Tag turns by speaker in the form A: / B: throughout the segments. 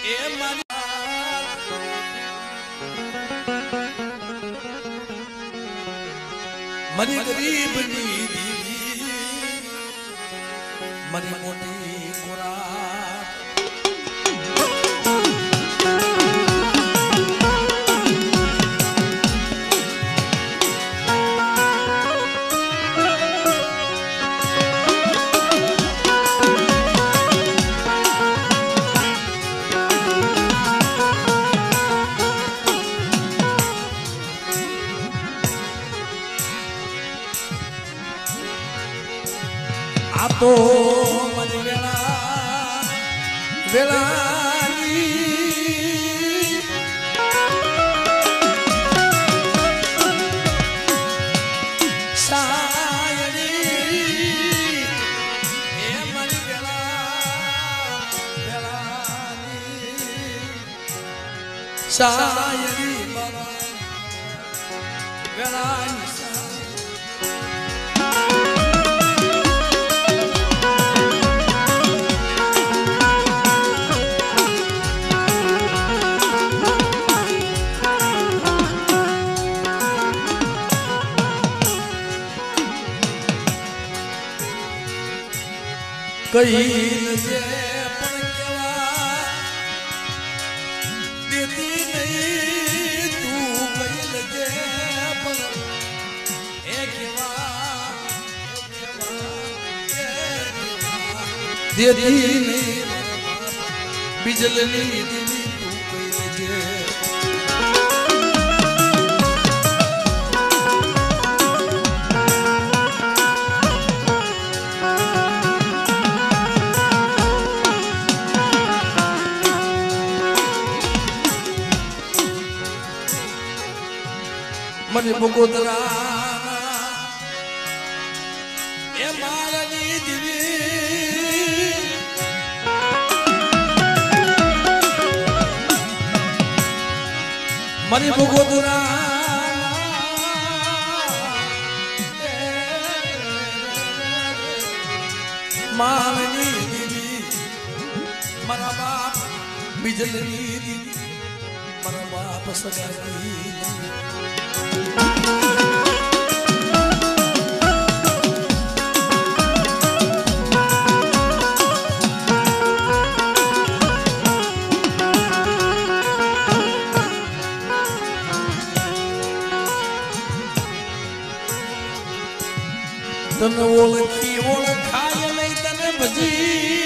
A: એ મારી ગરીબની દીવી મારી મોટી ખોરાક તો મને વેળાની સાયરી એ મારી વેળાની સાયરી વેળાની કઈ નજે પણ કેવા દેતી નહીં તું કઈ નજે પણ એ કેવા દેતી નહીં બીજલની દીદી તું કઈ નજે મને બગોદરા એ મારની દીવી મને બગોદરા મારની દીવી મારા બાપ બીજલની દીવી મારા બાપ સગાઈ તને ઓળખી ઓળખાય નહીં તને ભજી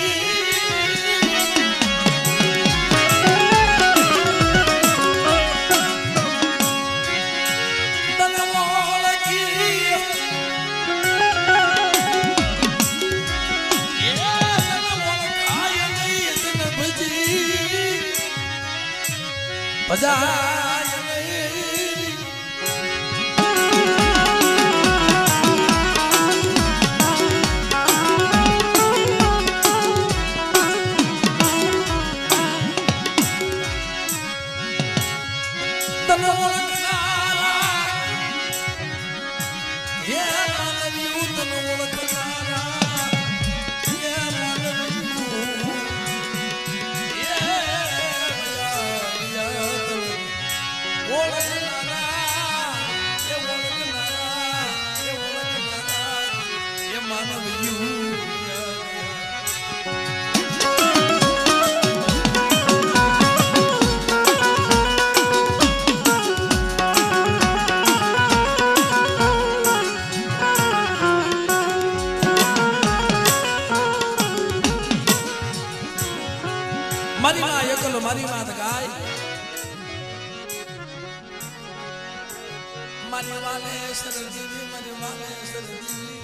A: તને ઓળખી ઓળખાય નહીં તને ભજી ભજા મારી માં એકલો મારી વાત ગાય મારી વાલે સરજીવી મારી વાલે સરજીવી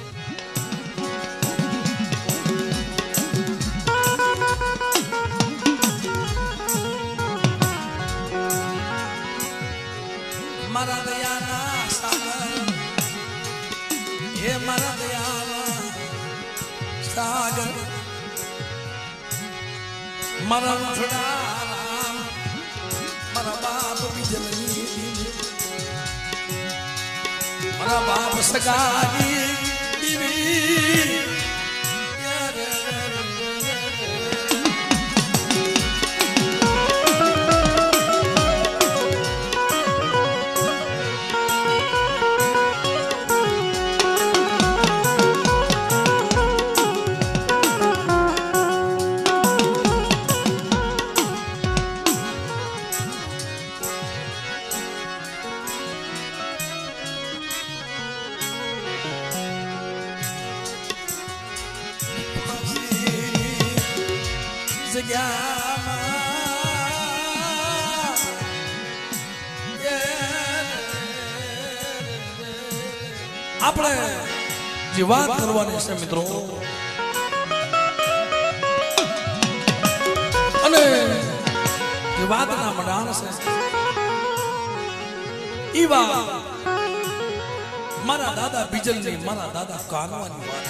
A: મારા દયાના સાગર હે મારા દયાના સાગર મારા ઉઠડા મારા બાપ બીજલની મારા બાપ સગાઈ દીવી જગ્યામાં આપણે જે વાત કરવાની છે મિત્રો, અને જે વાતના મંડાણ છે ઈ વાત મારા દાદા બીજલની, મારા દાદા કાનવાની વાત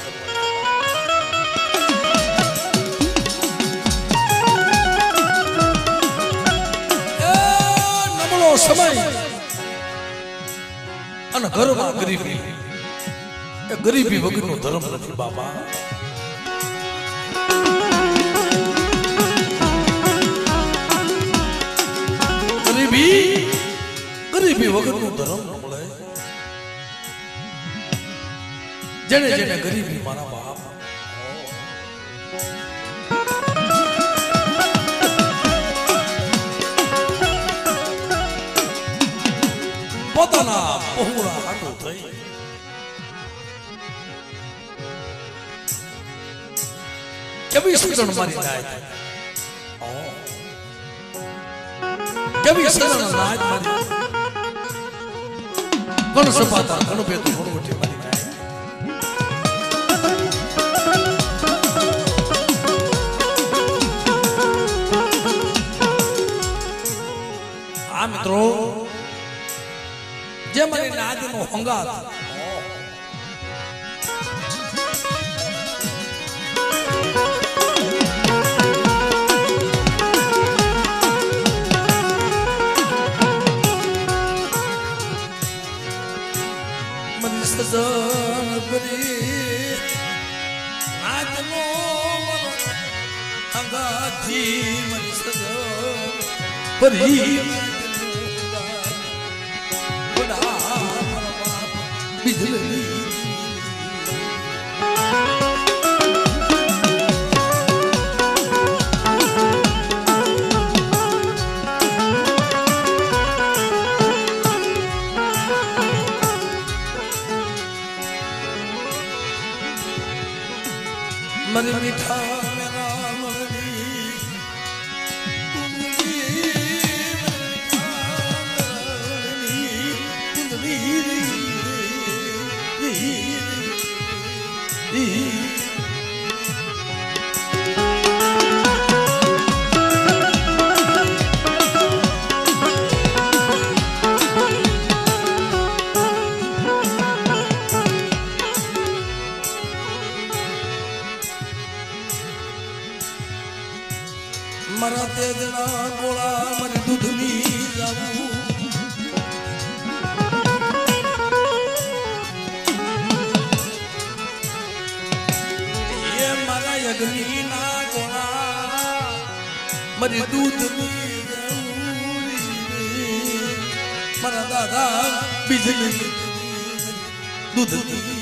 A: નબળો સમય અને ઘરમાં ગરીબી, ગરીબી વગરનો ધર્મ નથી બાબા. ગરીબી વગરનો ધર્મ ન મળે. જેને જેને ગરીબી મારા બાપ પોતાના પહોળા હાટો થઈ કેવી સજણ મારી નાય, કેવી સજણ નાય મારી ગણ સપાતા ગણ ભેતું ગણ ઉઠી મારી નાય. આ મિત્રો જે મારી નાદનો હંગાત સજણ ભરી નાદનો હંગાથી મની સજણ ભરી બીજલી मरी मीठा मेरा मरी मरा तेजना गोळा मरी दूधनी जाऊ ये मारा यज्ञनी ना गोळा मरी दूधनी जाऊ मरा दादा बिजली दूधनी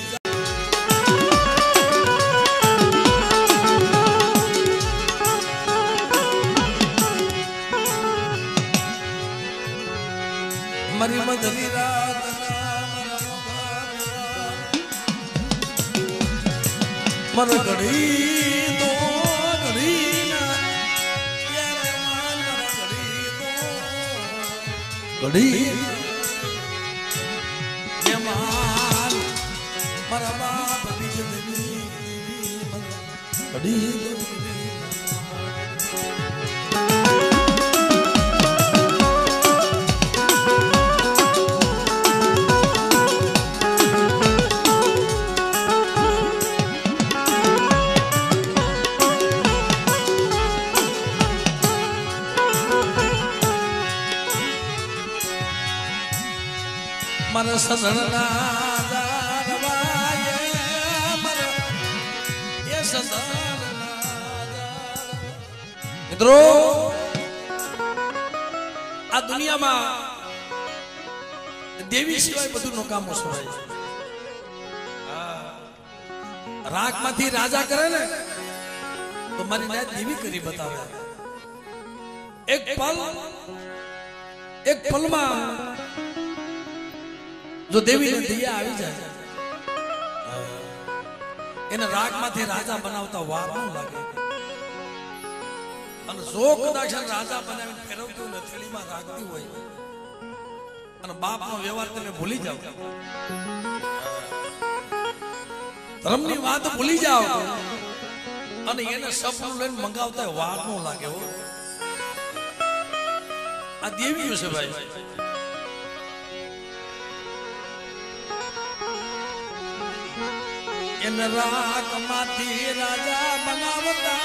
A: मरी मधरी रात मर घड़ी दो घड़ी ना यार मान मर घड़ी दो घड़ी ये मान मरा बाप बिजली घड़ी दो मन सजणना दारवाये मर ये सजणना. મિત્રો આ દુનિયામાં દેવી સિવાય બધું નોકામો સોરાય છે. રાખમાંથી રાજા કરે ને તો મારી નાત દેવી કરી બતાવે. એક પલમાં જો દેવી ને દયા આવી જાય એને રાગમાંથી રાજા બનાવતા વાર ન લાગે. અને જો કદાચ રાજા બનાવીને ફેરવતી હોય થેલીમાં રાખતી હોય અને બાપનો વ્યવહાર તમે ભૂલી જાવ, ધર્મની વાત ભૂલી જાવ અને એને સપનું લઈને મંગાવતા વાર નો લાગે હો. આ દેવીઓ છે ભાઈ. એને રાખમાંથી રાજા બનાવતા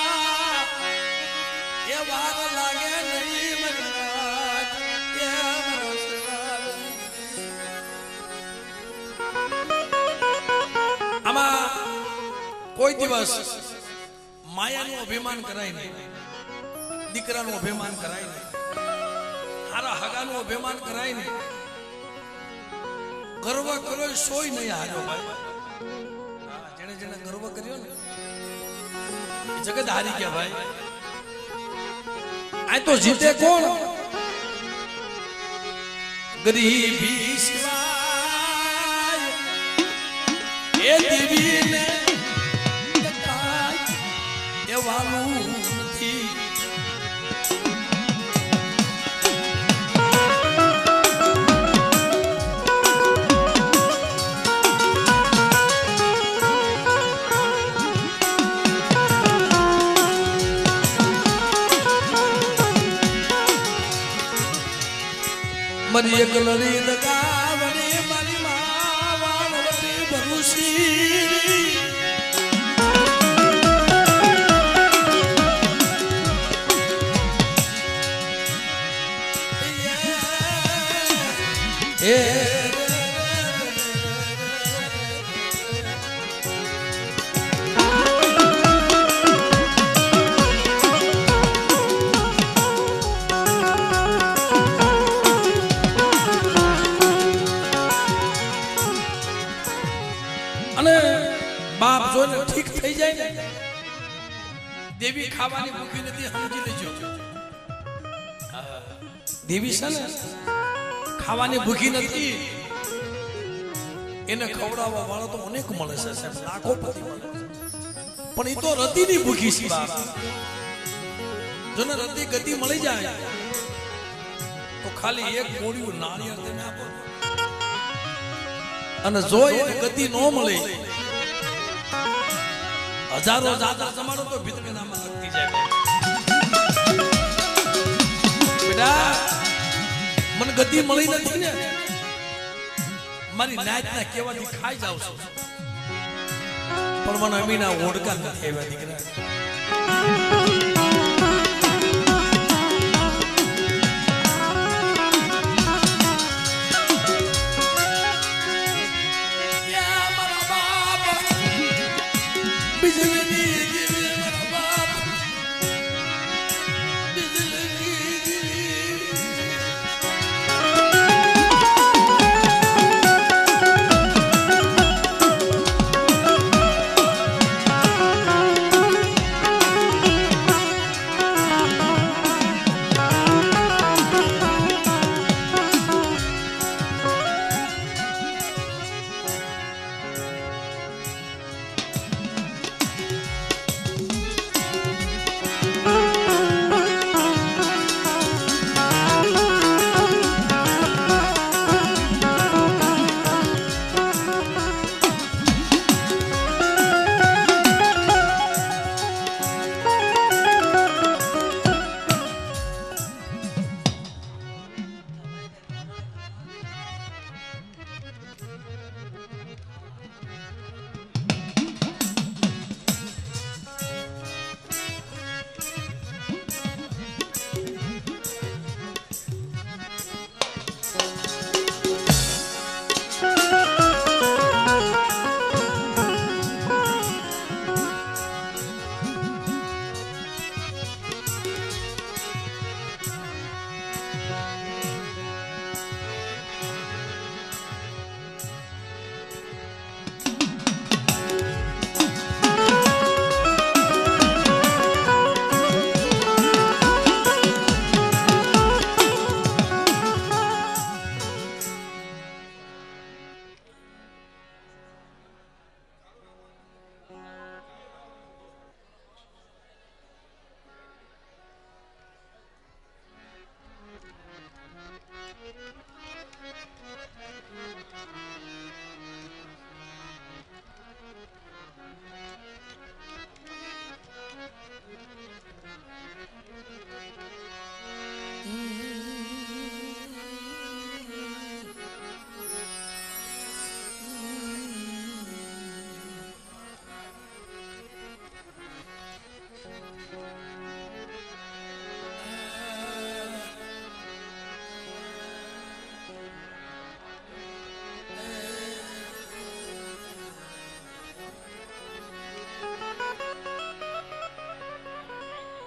A: એ વાર લાગે નહીં મહારાજ. આમાં કોઈ દિવસ માયાનું અભિમાન કરાય નહીં, દીકરાનું અભિમાન કરાય નહીં, હારા હગાનું અભિમાન કરાય નહીં. ગર્વ કર્યો સોય નહીં હાર્યો ભાઈ. જેને જેને ગર્વ કર્યો ને એ જગત હારી ગયા ભાઈ. આ તો જીતે કોણ? ગરીબી સિવાય એ દેવીને એ વાલું નથી. મારી એક લડી લગાવણી મારી માવાણવટી ભરૂસી અને બાપ જોઈને ઠીક થઈ જાય ને, દેવી ખાવાની ભૂખી નથી સમજી લેજો. દેવી છે ને ખાવાની ભૂખી નથી, એને ખવડાવવા વાળો તો અનેક મળે છે સાહેબ, લાખોપતિ મળે, પણ એ તો રતિની ભૂખી છે બાપ. જો ને રતિ ગતિ મળી જાય તો ખાલી એક ગોળીયું નાળિયેર તમે આપો, અને જો એને ગતિ ન મળે હજારો જાતર જમાડો તો ભીતરેનામાં લગતી જાય. બેટા મને ગતિ મળી નથી ને, મારી નાચના કહેવાથી ખાઈ જાવ છું, પણ મને અમીના ઓડકા નથી આવ્યા દીકરા.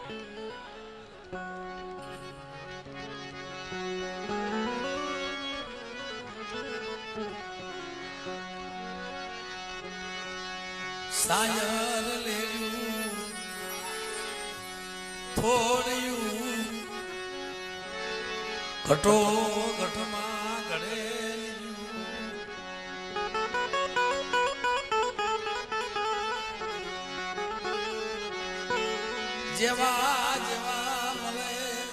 A: સાયર લેયું થોડ્યું ઘટો ઘટમાં ઘડેલું જેવા જેવા મળે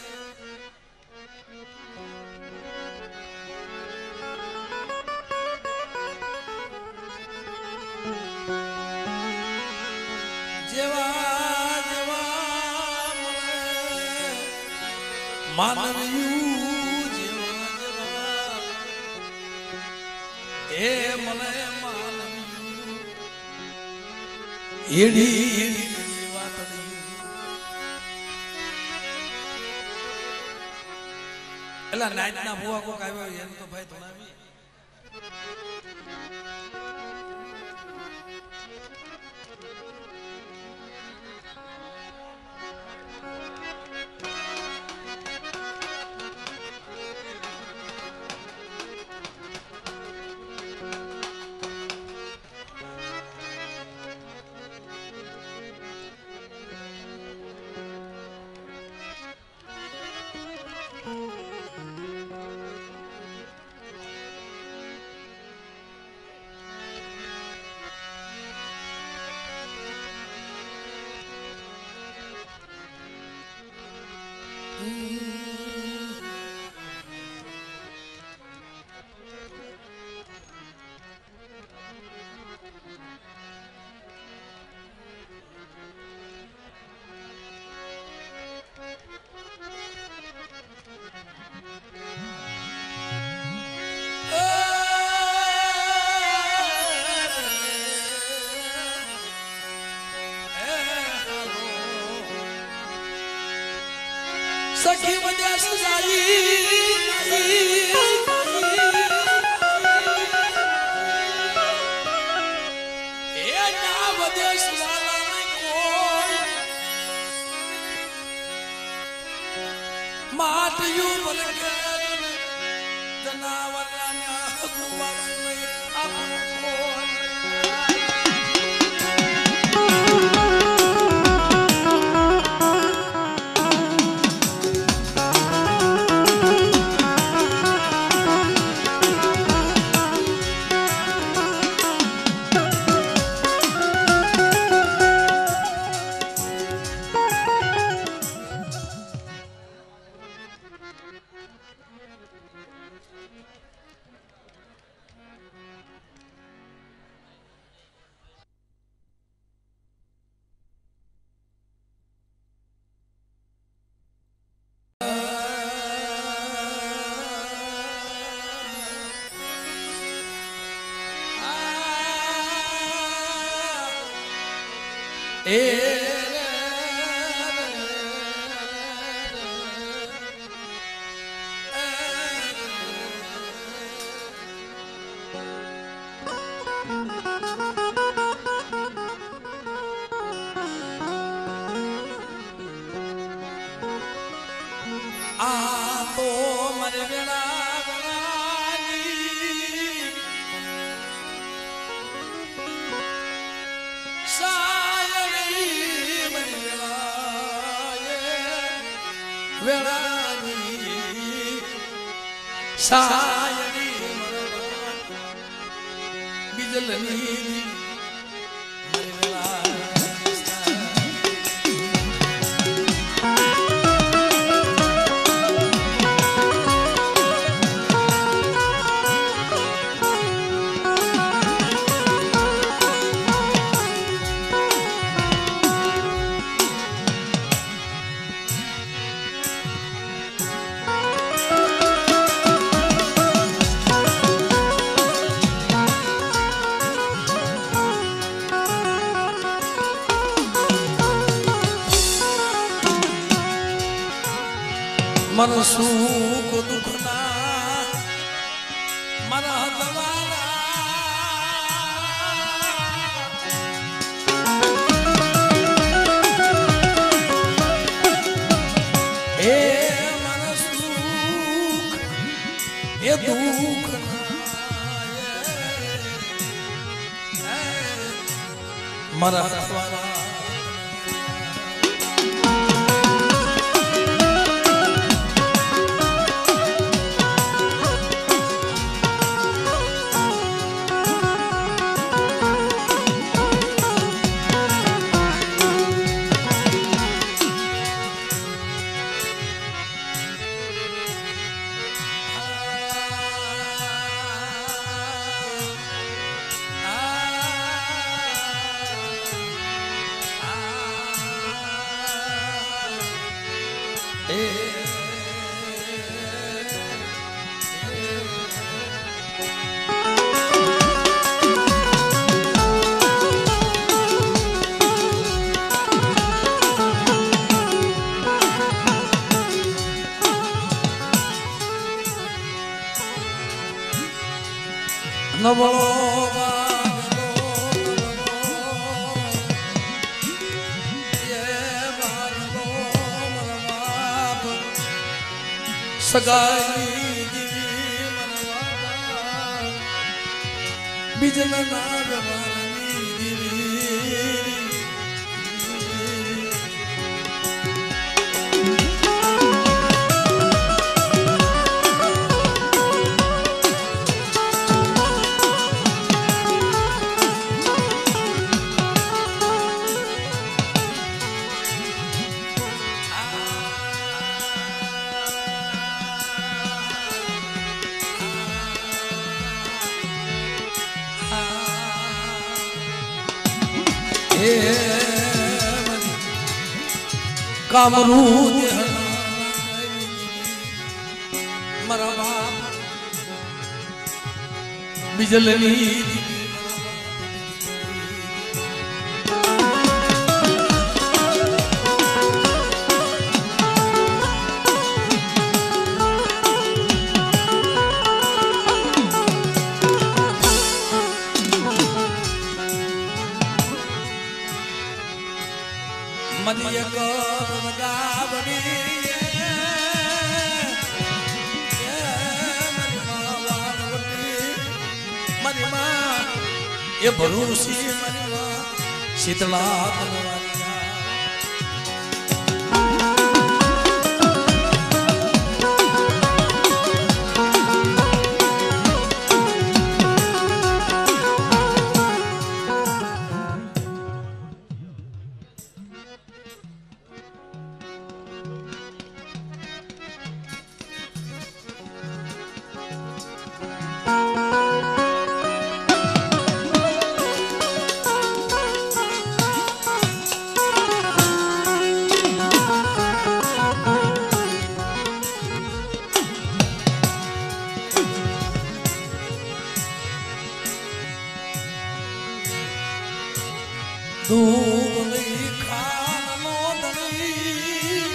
A: જેવા જેવા મળે માનવ્યું જેવા જેવા એ મળે માનવ્યું એડી વાતડી એલા નાઈટના ભુવા કોક આવ્યો એમ તો ભાઈ ધોણાવી સખી વિદેશ જાઈ એ ના વિદેશ વાલા કોઈ માટયું બલકે જનાવરના ગુવાને આપણું કોણ સાયરી બીજલની मन सुख दुख ना मन हतवारा મારા નવળો સગાઈ બીજના નાગવાની દીવી કામરૂ મારા બાપ બીજલની મદિય કર ગાવડી મારી માં એ ભરૂસી મારી માં શીતળા દૂધની ખાનનો ધણી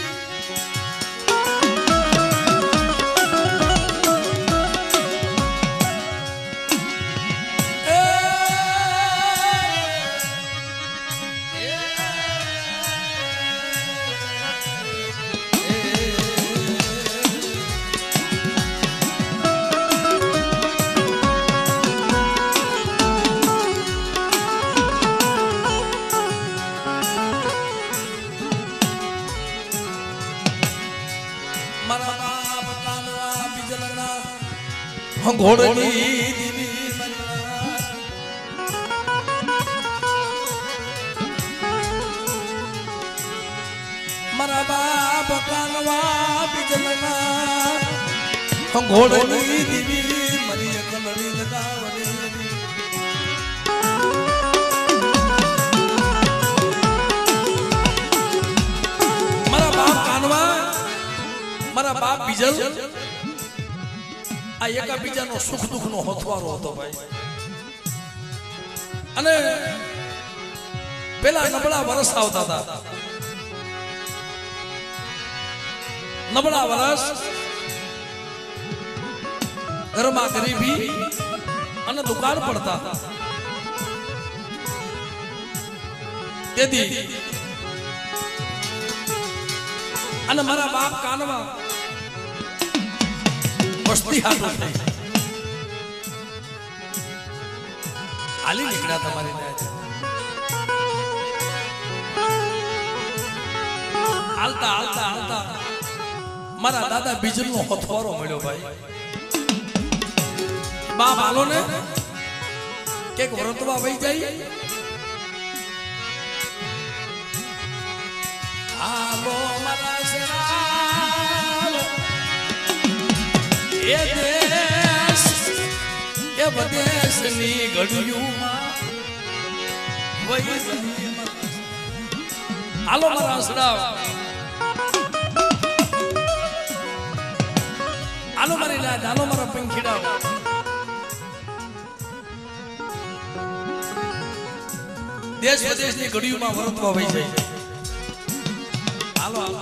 A: મારા બાપ કાનવા બીજલના ઘોડની દીવી મારા બાપ કાનવા બીજલના ઘોડની દીવી મરી કલડી લગાવડી મારા બાપ કાનવા મારા બાપ બીજલ આ એકાબીજાનો સુખ દુઃખ નો હોથવારો હતો ભાઈ અને પેલા નબળા વરસ આવતા હતા નબળા વરસ ઘરમાં ગરીબી અને દુકાળ પડતા તેથી અને મારા બાપ કાનવા વસ્તી હાથો થઈ હાલી નીકળ્યા તમારી હાલતા હાલતા હાલતા મારા દાદા બીજલનો હથવારો મળ્યો ભાઈ. બાપ હાલો ને કેક વ્રતવા વહી જાય. હાલો મારા શરાબ એ દેશ એ વિદેશની ઘડિયુંમાં વહી જાય. હાલો મારા શરાબ, હાલો મારી લાજ, હાલો મારા પંખીડા. દેશ વિદેશની ઘડીઓમાં વરતવા વહી જાય. હાલો હાલો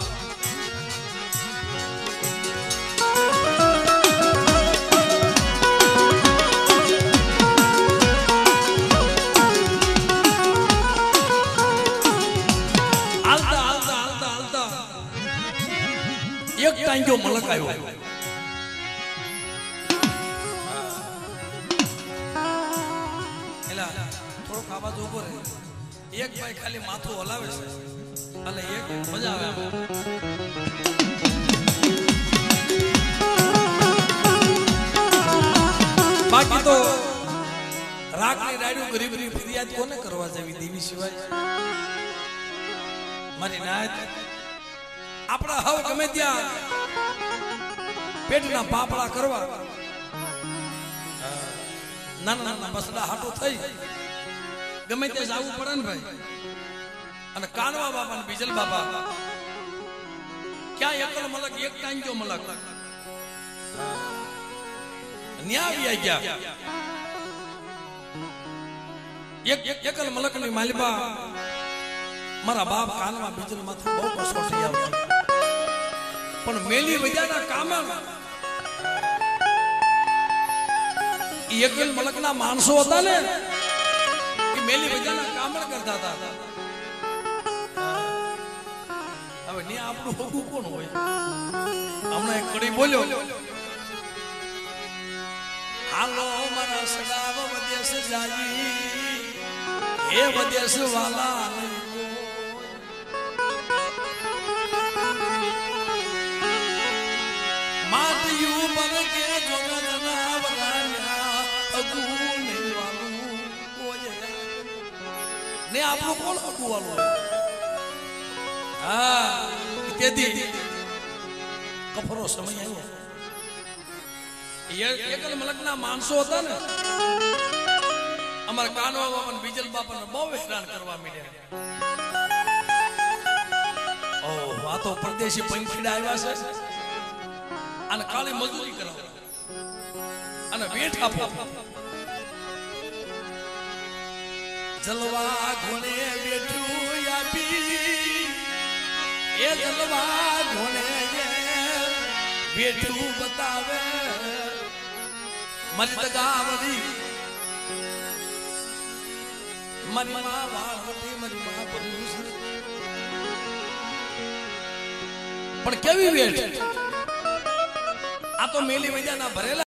A: હાલતા હાલતા હાલતા હાલતા એક ટાંગ્યો મલક આવ્યો. થોડો ખાવા જો ઉભો રહે. એક ભાઈ ખાલી માથું હલાવે છે અને એક મજા આવે. બાકી તો રાખની રાડ્યું ગરીબની ફરિયાદ કોને કરવા જેવી દેવી સિવાય. મારી નાયત આપણા હાવ ગમે ત્યાં પેટના પાપડા કરવા નાના નાના બસડા હાટો થઈ ગમે ત્યાં જવું પડે ને ભાઈ. અને કાનવા બાપા ને બીજલ બાપા ક્યાં એકલ મલક એક ટાંગ્યો મલક ન્યા ગયા. એક એકલ મલક ની માલિબા મારા બાપ કાનવા બીજલ માંથી બહુ કસો થઈ આવ્યો. પણ મેલી વજાના કામ એકલ મલક ના માણસો હતા ને એ મેલી વજાના કામ કરતા હતા. હવે ને આપણું હોગું કોણ હોય. હમણાં એક કડી બોલ્યો, હાલો મારા સગાવ વદેશ જાજી એ વદેશ વાલા માતયું પર કે જોગના વરાયા અગુ નહીં વાલું કોઈ ને આપણું કોણ અગુ વાલું. હા તેથી કફરો સમય આવ્યો. એકલ મલકના માણસો હતા ને અમારા કાનવા બાપા બીજલ બાપા બહુ હેરાન કરવા માંડ્યા. ઓ આ તો પરદેશી પંખીડા આવ્યા છે અને કાળી મજૂરી કરાવે અને વેઠ આપો. જલવા ઘોડે બેઠું આપી એ જલવા ઘોડે બેઠું બતાવે મારી તગાવડી મારી માં વાળતી મારી માં ભરૂચ. પણ કેવી વેઠ આ તો મેલી વજાના ભરેલા